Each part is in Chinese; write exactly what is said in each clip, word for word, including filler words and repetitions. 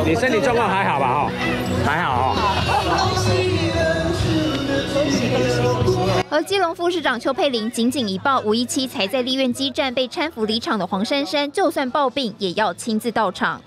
你身体状况还好吧？哈，还好哦。和基隆副市长邱佩玲紧紧一抱，五一七才在立院激战被搀扶离场的黄珊珊，就算抱病也要亲自到场。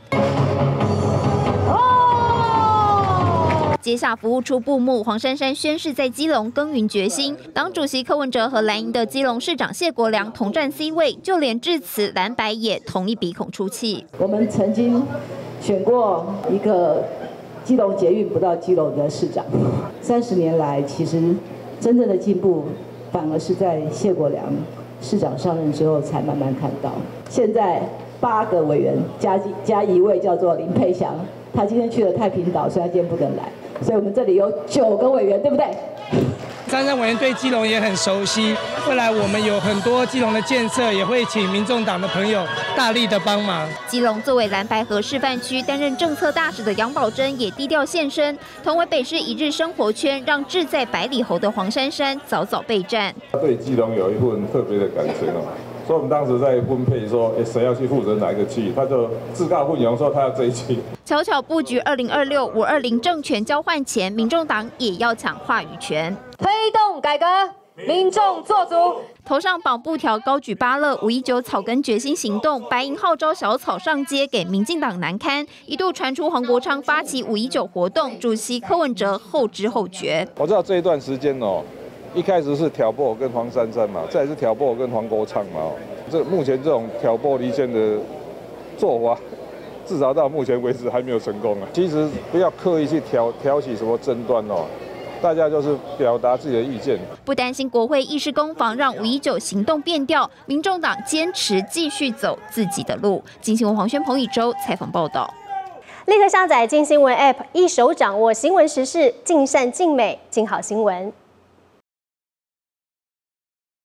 接下服务处布幕，黄珊珊宣誓在基隆耕耘决心。党主席柯文哲和蓝营的基隆市长谢国良同占 C 位，就连致辞蓝白也同一鼻孔出气。 我们曾经选过一个基隆捷运不到基隆的市长，三十年来，其实真正的进步反而是在谢国良市长上任之后才慢慢看到。现在八个委员加加一位叫做林佩祥，他今天去了太平岛，所以他今天不能来。 所以我们这里有九个委员，对不对？ 珊珊委员对基隆也很熟悉，未来我们有很多基隆的建设，也会请民众党的朋友大力的帮忙。 基隆作为蓝白河示范区，担任政策大使的杨宝珍也低调现身，同为北市一日生活圈，让志在百里侯的黄珊珊早早备战。 他对基隆有一份特别的感情哦。 所以我们当时在分配说，哎，谁要去负责哪一个区域，他就自告奋勇说他要这一区。 巧巧布局二零二六五二零政权交换前，民众党也要抢话语权， 推动改革，民众做主。 头上绑布条，高举芭乐，五一九草根决心行动，白银号召小草上街，给民进党难堪。一度传出黄国昌发起五一九活动，主席柯文哲后知后觉。 我知道这一段时间哦。 一开始是挑拨跟黄珊珊嘛，再来是挑拨跟黄国昌嘛。这目前这种挑拨离间的做法，至少到目前为止还没有成功啊。其实不要刻意去挑挑起什么争端哦，大家就是表达自己的意见。 不担心国会议事攻防让五一九行动变调，民众党坚持继续走自己的路。金新闻黄轩、彭以舟采访报道。 立刻下载金新闻 App， 一手掌握新闻时事，尽善尽美，尽好新闻。